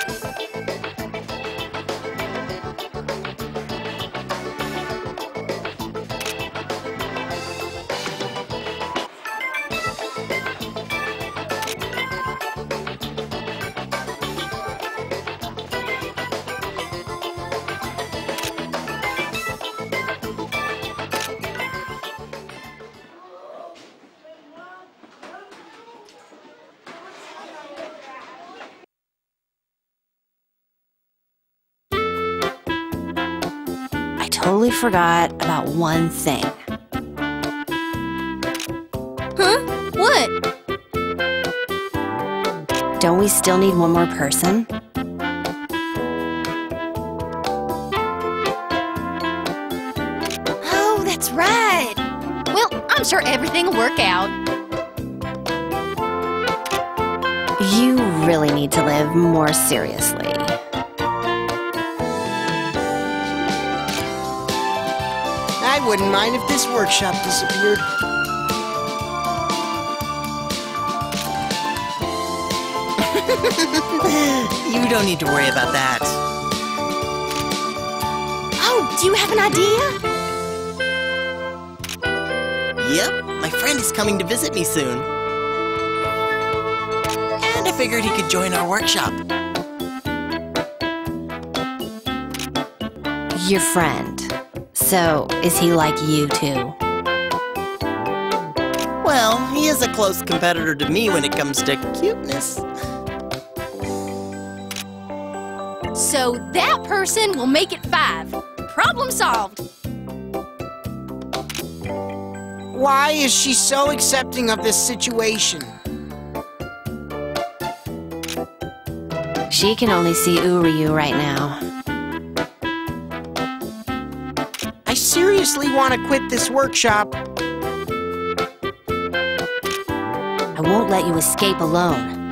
I totally forgot about one thing. Huh? What? Don't we still need one more person? Oh, that's right. Well, I'm sure everything will work out. You really need to live more seriously. I wouldn't mind if this workshop disappeared. You don't need to worry about that. Oh, do you have an idea? Yep, my friend is coming to visit me soon. And I figured he could join our workshop. Your friend. So, is he like you too? Well, he is a close competitor to me when it comes to cuteness. So that person will make it 5. Problem solved. Why is she so accepting of this situation? She can only see Uryu right now. I seriously want to quit this workshop. I won't let you escape alone.